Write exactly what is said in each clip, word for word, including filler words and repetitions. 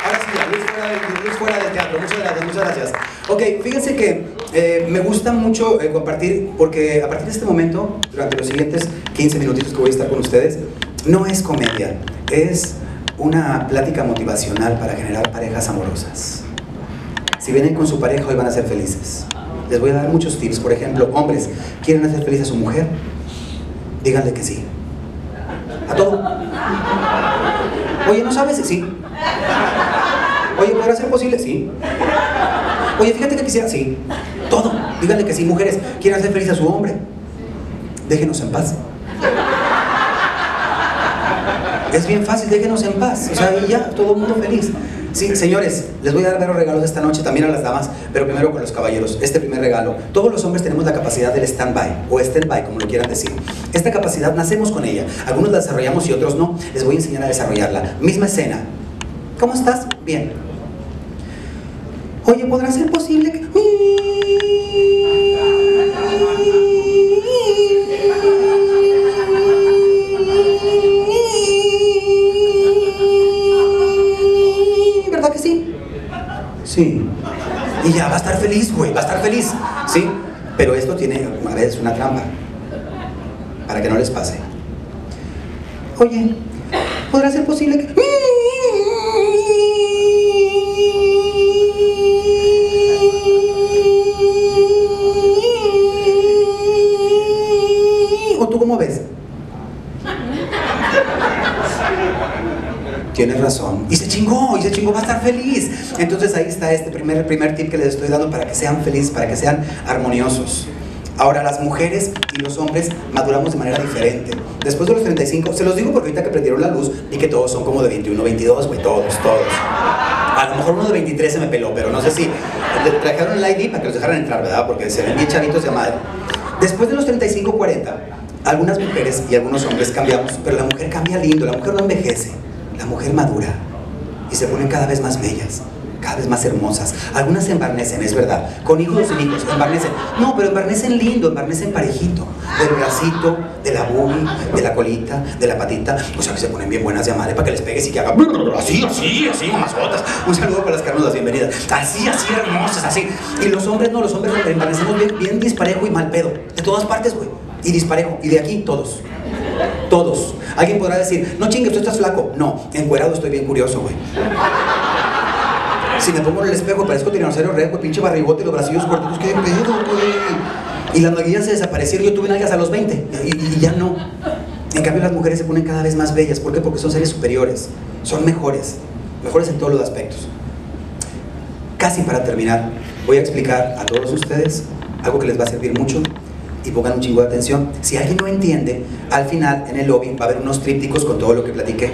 Ahora sí, ya, luz fuera, del, luz fuera del teatro. Muchas gracias, muchas gracias. Ok, fíjense que eh, me gusta mucho eh, compartir, porque a partir de este momento, durante los siguientes quince minutitos que voy a estar con ustedes, no es comedia, es una plática motivacional para generar parejas amorosas. Si vienen con su pareja, hoy van a ser felices. Les voy a dar muchos tips. Por ejemplo, hombres, ¿quieren hacer feliz a su mujer? Díganle que sí. A todo. Oye, ¿no sabes? Sí. Oye, ¿podrá ser posible? Sí. Oye, fíjate que quisiera... Sí. Todo. Díganle que sí. Mujeres, ¿quieren hacer feliz a su hombre? Déjenos en paz. Es bien fácil, déjenos en paz. O sea, y ya, todo el mundo feliz. Sí, señores, les voy a dar varios regalos esta noche, también a las damas, pero primero con los caballeros. Este primer regalo, todos los hombres tenemos la capacidad del stand-by, o stand-by, como lo quieran decir. Esta capacidad nacemos con ella, algunos la desarrollamos y otros no. Les voy a enseñar a desarrollarla. Misma escena. ¿Cómo estás? Bien. Oye, ¿podrá ser posible que...? ¿Verdad que sí? Sí. Y ya va a estar feliz, güey, va a estar feliz. Sí, pero esto tiene a veces una trampa, para que no les pase. Oye, ¿podrá ser posible que...? ¿O tú cómo ves? Tienes razón. Y se chingó, y se chingó, va a estar feliz. Entonces ahí está este primer, primer tip que les estoy dando para que sean felices, para que sean armoniosos. Ahora, las mujeres y los hombres maduramos de manera diferente. Después de los treinta y cinco, se los digo porque ahorita que prendieron la luz, vi que todos son como de veintiuno, veintidós, güey, todos, todos. A lo mejor uno de veintitrés se me peló, pero no sé si le trajeron el I D para que los dejaran entrar, ¿verdad? Porque se ven bien chavitos de madre. Después de los treinta y cinco, cuarenta, algunas mujeres y algunos hombres cambiamos, pero la mujer cambia lindo, la mujer no envejece. La mujer madura y se ponen cada vez más bellas, cada vez más hermosas. Algunas se embarnecen, es verdad, con hijos o sin hijos, embarnecen. No, pero embarnecen lindo, embarnecen parejito. Del bracito, de la boobie, de la colita, de la patita. O sea que se ponen bien buenas de madre para que les pegues y que hagan así, así, así, mazotas. Un saludo para las carnudas, bienvenidas. Así, así, hermosas, así. Y los hombres no, los hombres embarnecemos bien, bien disparejo y mal pedo. De todas partes, güey. Y disparejo. Y de aquí, todos. Todos. Alguien podrá decir, no chingues, tú estás flaco. No, encuerado estoy bien curioso, güey. Si me pongo en el espejo, parezco tiranosaurio rex, güey, pinche barrigote y los bracillos cortitos, ¿qué pedo, güey? Y las nalguillas se desaparecieron, yo tuve nalgas a los veinte, y, y ya no. En cambio, las mujeres se ponen cada vez más bellas. ¿Por qué? Porque son seres superiores, son mejores, mejores en todos los aspectos. Casi para terminar, voy a explicar a todos ustedes algo que les va a servir mucho. Y pongan un chingo de atención. Si alguien no entiende, al final en el lobby va a haber unos trípticos con todo lo que platiqué.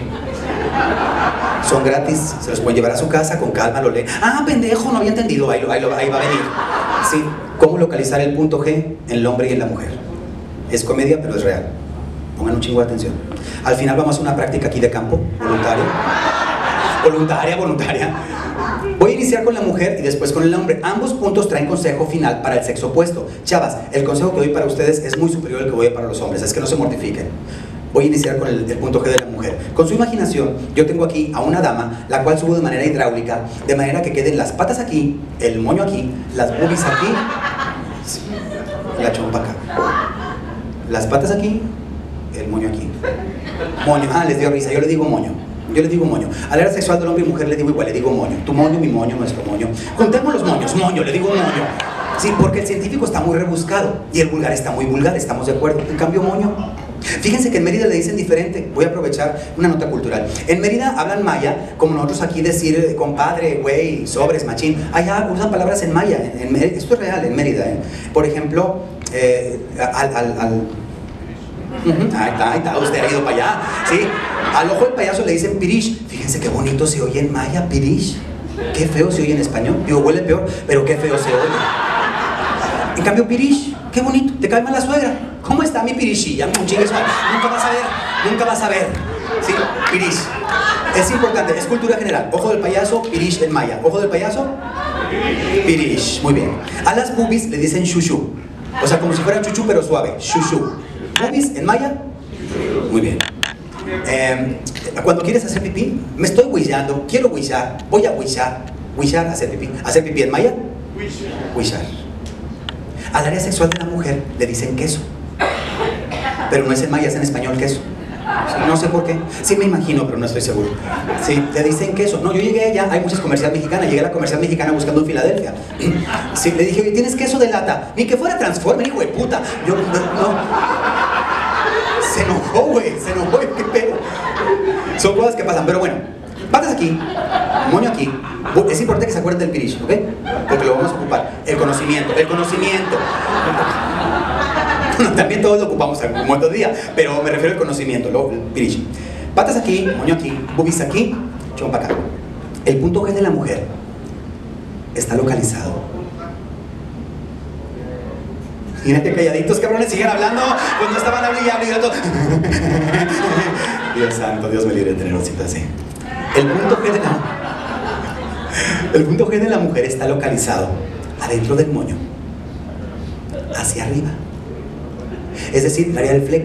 Son gratis, se los pueden llevar a su casa, con calma lo leen. Ah, pendejo, no había entendido, ahí, ahí, ahí va a venir. Sí, cómo localizar el punto G en el hombre y en la mujer. Es comedia, pero es real. Pongan un chingo de atención. Al final vamos a una práctica aquí de campo, voluntaria. Voluntaria, voluntaria. Voy a iniciar con la mujer y después con el hombre. Ambos puntos traen consejo final para el sexo opuesto. Chavas, el consejo que doy para ustedes es muy superior al que doy para los hombres, es que no se mortifiquen. Voy a iniciar con el, el punto G de la mujer. Con su imaginación, yo tengo aquí a una dama, la cual subo de manera hidráulica, de manera que queden las patas aquí, el moño aquí, las boobies aquí, sí, la chompa acá. Las patas aquí, el moño aquí. Moño, ah, les dio risa, yo le digo moño. Yo le digo moño. A la era sexual del hombre y mujer le digo igual, le digo moño. Tu moño, mi moño, nuestro moño. Juntemos los moños, moño, le digo moño. Sí, porque el científico está muy rebuscado y el vulgar está muy vulgar, estamos de acuerdo. En cambio, moño. Fíjense que en Mérida le dicen diferente. Voy a aprovechar una nota cultural. En Mérida hablan maya, como nosotros aquí decir compadre, güey, sobres, machín. Allá usan palabras en maya. En, en, esto es real en Mérida. ¿eh? Por ejemplo, eh, al... al, al Uh-huh. Ahí está, ahí está, usted ha ido para allá, ¿sí? Al ojo del payaso le dicen pirish. Fíjense qué bonito se oye en maya, pirish. Qué feo se oye en español. Digo, huele peor, pero qué feo se oye. En cambio, pirish, qué bonito. Te cae mal la suegra. ¿Cómo está mi pirishilla? Nunca vas a ver, nunca vas a ver. ¿Sí? Pirish. Es importante, es cultura general. Ojo del payaso, pirish en maya. Ojo del payaso, pirish. Muy bien. A las boobies le dicen shushu. O sea, como si fuera chuchu, pero suave. Shushu. ¿Boobies en maya? Muy bien. Eh, Cuando quieres hacer pipí, me estoy wishando, quiero wishar, voy a wishar, wishar, hacer pipí. ¿Hacer pipí en maya? Wishar. Al área sexual de la mujer le dicen queso, pero no es en maya, es en español queso. No sé por qué, sí me imagino, pero no estoy seguro. Sí, le dicen queso. No, yo llegué allá, hay muchas comerciales mexicanas, llegué a la comercial mexicana buscando en Filadelfia. Sí, le dije, oye, ¿tienes queso de lata? Ni que fuera Transformer, hijo de puta. Yo, no, no. Se enojó, güey, se enojó, qué pedo. Son cosas que pasan, pero bueno, patas aquí, moño aquí. Es importante que se acuerden del pirish, ¿ok? Porque lo vamos a ocupar. El conocimiento, el conocimiento. También todos lo ocupamos algún momento del día, pero me refiero al conocimiento, lo, el pirish. Patas aquí, moño aquí, bubis aquí, chompa acá. El punto G de la mujer está localizado. Fíjate calladitos, cabrones, siguen hablando cuando estaban hablando y hablando. Dios santo, Dios me libre de tener osito así. El punto G de la El punto G de la mujer está localizado adentro del moño, hacia arriba. Es decir, el área del fleco.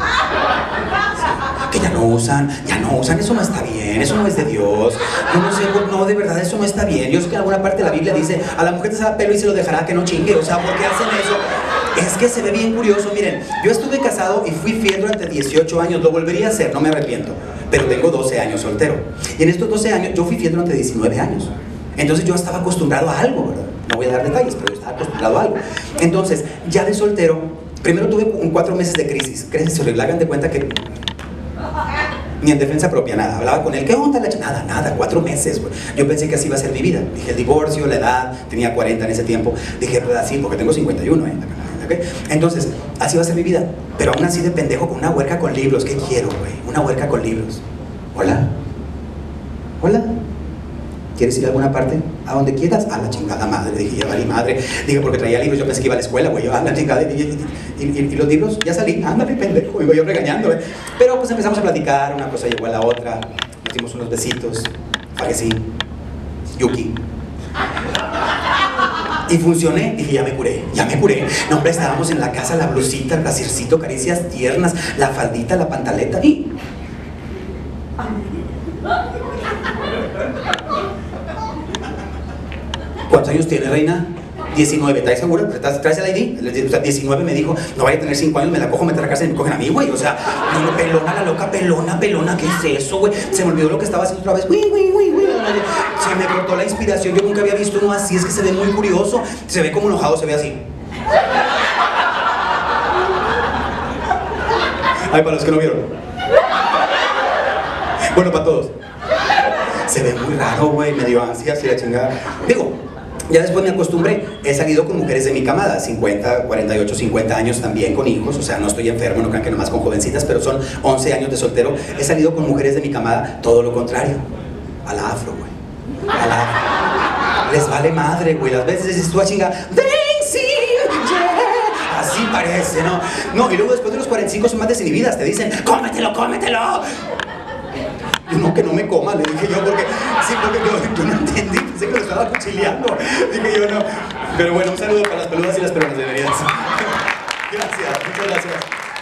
Que ya no usan, ya no usan, eso no está bien, eso no es de Dios. Yo no sé, no, de verdad, eso no está bien. Yo sé que en alguna parte de la Biblia dice, a la mujer te saca pelo y se lo dejará, que no chingue. O sea, ¿por qué hacen eso? Es que se ve bien curioso. Miren, yo estuve casado y fui fiel durante dieciocho años, lo volvería a hacer, no me arrepiento. Pero tengo doce años soltero. Y en estos doce años, yo fui fiel durante diecinueve años. Entonces yo estaba acostumbrado a algo, ¿verdad? No voy a dar detalles, pero yo estaba acostumbrado a algo. Entonces, ya de soltero, primero tuve un cuatro meses de crisis. Crisis horrible, hagan de cuenta que ni en defensa propia, nada. Hablaba con él, ¿qué onda? Nada, nada, cuatro meses, güey. Yo pensé que así iba a ser mi vida. Dije, el divorcio, la edad, tenía cuarenta en ese tiempo. Dije, pues así, porque tengo cincuenta y uno, ¿eh? ¿Okay? Entonces, así va a ser mi vida. Pero aún así de pendejo, con una huerca con libros. ¿Qué quiero, güey? Una huerca con libros. ¿Hola? ¿Hola? ¿Quieres ir a alguna parte? ¿A donde quieras? A la chingada madre. Dije, ya valí madre. Dije, porque traía libros, yo pensé que iba a la escuela, güey. Yo, a la chingada. Y, y, y, y los libros, ya salí. Ándale, pendejo. Iba yo regañando, ¿eh? Pero pues empezamos a platicar. Una cosa llegó a la otra. Nos dimos unos besitos. Fallecí. Yuki. Y funcioné. Dije, ya me curé. Ya me curé. No, hombre, estábamos en la casa, la blusita, el brasiercito, caricias tiernas, la faldita, la pantaleta. Y... ¿cuántos años tiene, reina? diecinueve, ¿estás segura? ¿Traes el I D? O sea, diecinueve me dijo, no vaya a tener cinco años, me la cojo, me trae a la casa y me cogen a mí, güey. O sea, no, no, pelona, la loca, pelona, pelona, ¿qué es eso, güey? Se me olvidó lo que estaba haciendo otra vez. Uy, uy, uy, uy. Se me cortó la inspiración, yo nunca había visto uno así, es que se ve muy curioso. Se ve como enojado, se ve así. Ay, para los que no vieron. Bueno, para todos. Se ve muy raro, güey, me dio ansia, así la chingada. Digo, ya después me acostumbré. He salido con mujeres de mi camada, cincuenta, cuarenta y ocho, cincuenta años también con hijos. O sea, no estoy enfermo, no crean que nomás con jovencitas, pero son once años de soltero. He salido con mujeres de mi camada, todo lo contrario. A la afro, güey. A la afro. Les vale madre, güey. Las veces dices tú a chingar, yeah. Así parece, ¿no? No, y luego después de los cuarenta y cinco son más desinhibidas. Te dicen, cómetelo, cómetelo. No, que no me coma, le dije yo, porque sí, porque yo, yo no entendí, pensé que lo estaba cuchileando. Dije yo, no. Pero bueno, un saludo para las peludas y las peruanas de veredas. Gracias, muchas gracias.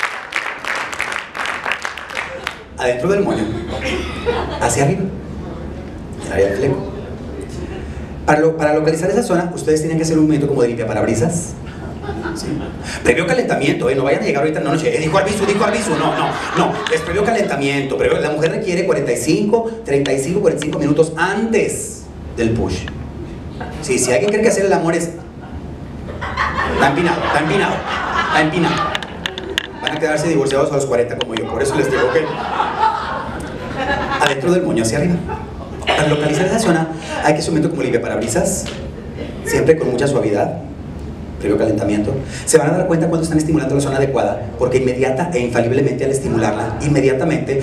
Adentro del moño, hacia arriba, el área del fleco. Para, lo, para localizar esa zona, ustedes tienen que hacer un movimiento como de limpiaparabrisas. ¿Sí? Previo calentamiento, ¿eh? No vayan a llegar ahorita, no, no, eh, dijo Arbizu, dijo Arbizu, no, no, no, es previo calentamiento, previo, la mujer requiere cuarenta y cinco, treinta y cinco, cuarenta y cinco minutos antes del push. Sí, si alguien cree que hacer el amor es... está empinado, está empinado, está empinado. Van a quedarse divorciados a los cuarenta como yo, por eso les digo que... adentro del moño, hacia arriba. Para localizar esa zona hay que hacer un momento como limpiaparabrisas, siempre con mucha suavidad. Previo calentamiento, se van a dar cuenta cuando están estimulando la zona adecuada, porque inmediata e infaliblemente al estimularla, inmediatamente,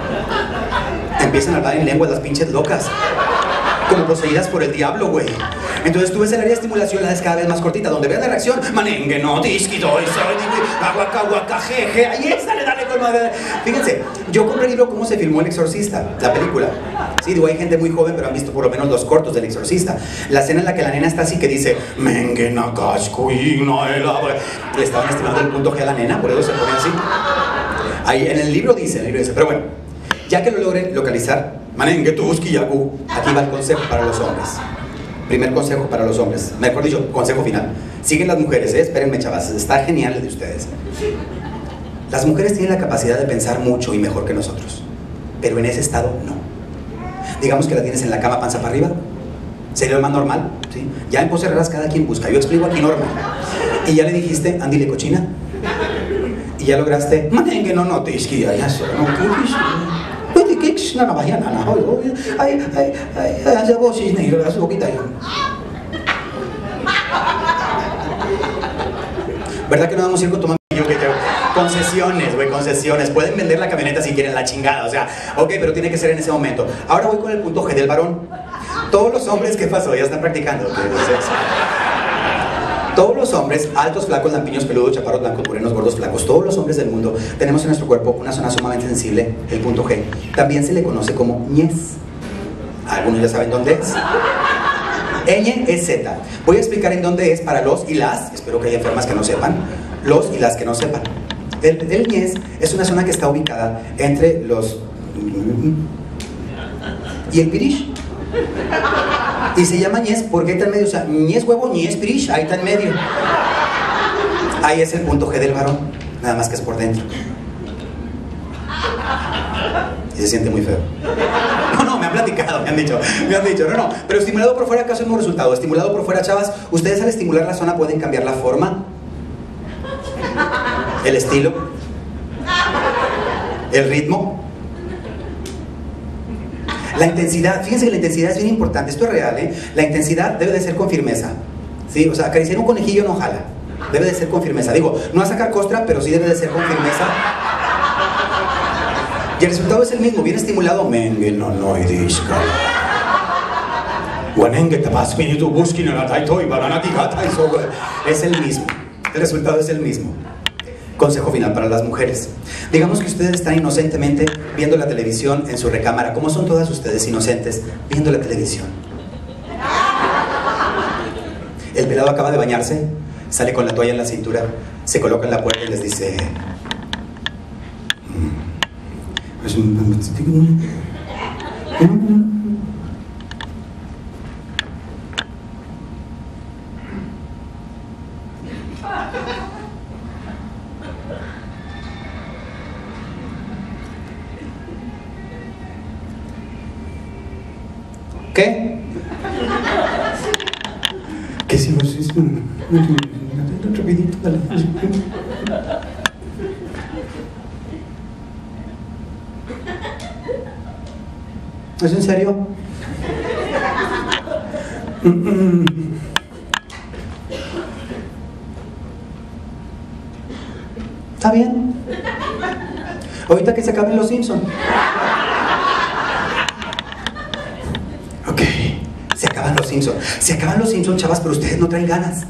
empiezan a hablar en lengua las pinches locas, como poseídas por el diablo, güey. Entonces tú ves el área de estimulación, la ves cada vez más cortita, donde veas la reacción, manengue, no, disquito, aguaca, aguaca, jeje, ahí está, le dale con madre. Fíjense, yo compré el libro Cómo se filmó El Exorcista, la película. Sí, digo, hay gente muy joven, pero han visto por lo menos los cortos del Exorcista. La escena en la que la nena está así que dice, mengue, na, casco, y no, le estaban estimando el punto G a la nena, por eso se pone así. Ahí en el libro dice, en el libro dice, pero bueno, ya que lo logren localizar, manengue, tuski, yaku, aquí va el consejo para los hombres. Primer consejo para los hombres, mejor dicho, consejo final. Siguen las mujeres, ¿eh? Espérenme, chavas, está genial el de ustedes. Las mujeres tienen la capacidad de pensar mucho y mejor que nosotros, pero en ese estado no. Digamos que la tienes en la cama panza para arriba, sería lo más normal, ¿sí? Ya en poses raras cada quien busca, yo explico aquí normal. Y ya le dijiste, andile cochina, y ya lograste, manengue, no, no, te isquía, ya se, no, no, no, vaya, no, no, ay, ay, ay, ay, vos, sí, negro, la boquita yo. ¿Verdad que no vamos a ir con tu mami? Yo que te... Concesiones, güey, concesiones. Pueden vender la camioneta si quieren, la chingada, o sea, ok, pero tiene que ser en ese momento. Ahora voy con el punto G del varón. Todos los hombres, ¿qué pasó? Ya están practicando. Todos los hombres, altos, flacos, lampiños, peludos, chaparros, blancos, morenos, gordos, flacos, todos los hombres del mundo tenemos en nuestro cuerpo una zona sumamente sensible, el punto G. También se le conoce como ñez. Algunos ya saben dónde es. Ñ es Z. Voy a explicar en dónde es para los y las, espero que haya enfermas que no sepan, los y las que no sepan. El, el ñez es una zona que está ubicada entre los y el pirish. Y se llama ñez porque ahí está en medio, o sea, ñez huevo, ñez pirish, ahí está en medio. Ahí es el punto G del varón, nada más que es por dentro. Y se siente muy feo. No, no, me han platicado, me han dicho, me han dicho, no, no, pero estimulado por fuera, ¿acaso es un resultado? Estimulado por fuera, chavas, ustedes al estimular la zona pueden cambiar la forma, el estilo, el ritmo, la intensidad. Fíjense que la intensidad es bien importante, esto es real, ¿eh? La intensidad debe de ser con firmeza, ¿sí? O sea, acariciar un conejillo no jala, debe de ser con firmeza. Digo, no a sacar costra, pero sí debe de ser con firmeza. Y el resultado es el mismo, bien estimulado. Mengue no no idishka. Wanenge tapas minitu buskin na taito y banana tigata y so. Es el mismo. El resultado es el mismo. Consejo final para las mujeres. Digamos que ustedes están inocentemente viendo la televisión en su recámara. ¿Cómo son todas ustedes inocentes viendo la televisión? El pelado acaba de bañarse, sale con la toalla en la cintura, se coloca en la puerta y les dice: ¿qué? ¿Qué si vos es un rapidito? Dale. ¿Es en serio? ¿Está bien? Ahorita que se acaben los Simpsons. Ok, se acaban los Simpsons. Se acaban los Simpsons, chavas, pero ustedes no traen ganas.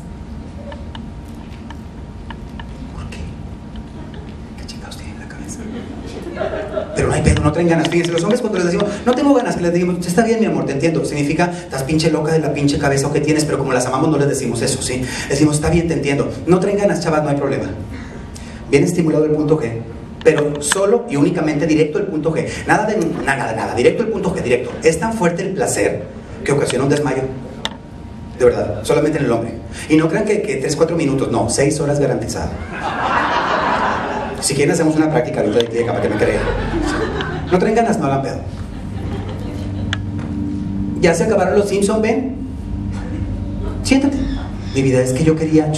¿Por qué? ¿Qué chingados tienen en la cabeza? Pero no hay pedo, no traen ganas. Fíjense, los hombres cuando les decimos, no tengo ganas, que les decimos, está bien mi amor, te entiendo. Significa, estás pinche loca de la pinche cabeza o que tienes, pero como las amamos no les decimos eso, ¿sí? Decimos, está bien, te entiendo. No traen ganas, chavas, no hay problema. Bien estimulado el punto G, pero solo y únicamente directo el punto G. Nada de nada, nada, nada, directo el punto G, directo. Es tan fuerte el placer que ocasiona un desmayo. De verdad, solamente en el hombre. Y no crean que, que tres, cuatro minutos, no, seis horas garantizado. Si quieren hacemos una práctica ahorita de clínica para que me crean. No traen ganas, no hagan pedo. Ya se acabaron los Simpsons, ven. Siéntate. Mi vida, es que yo quería...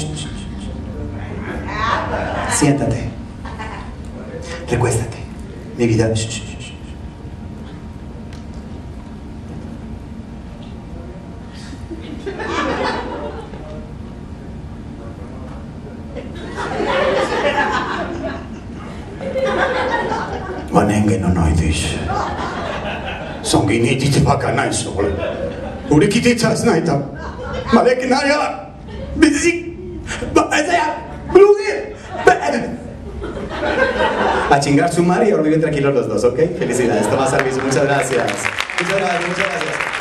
Siéntate. Recuéstate. Mi vida... Manenge no noidish. Songiniti te pakanai so. Urikiti tas naita. María que nada. A chingar su madre y ahora viven tranquilos los dos, ¿ok? Felicidades, toma servicio, muchas gracias. Muchas gracias, muchas gracias.